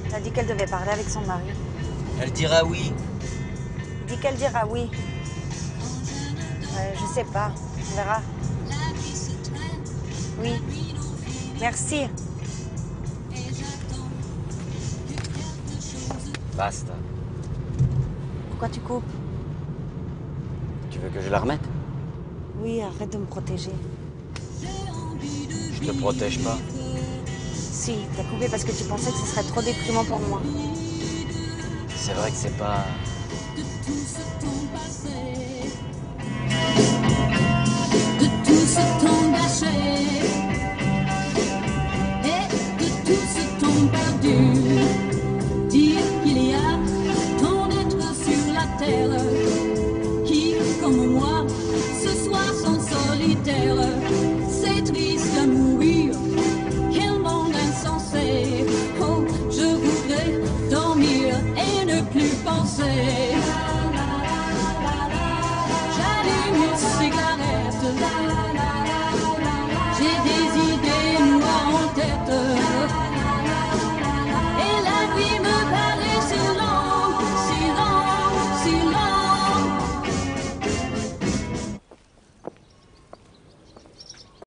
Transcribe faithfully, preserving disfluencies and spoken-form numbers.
T'as dit qu'elle devait parler avec son mari. Elle dira oui. Dis qu'elle dira oui. Euh, je sais pas. On verra. Oui. Merci. Basta. Pourquoi tu coupes? Tu veux que je la remette? Oui, arrête de me protéger. Je te protège pas. Si, t'as coupé parce que tu pensais que ce serait trop déprimant pour moi. C'est vrai que c'est pas... De tout ce temps gâché et de tout ce temps perdu. Dire qu'il y a tant d'êtres sur la terre qui, comme moi, ce soir sont solitaires. C'est triste à mourir, quel monde insensé. Oh, je voudrais dormir et ne plus penser.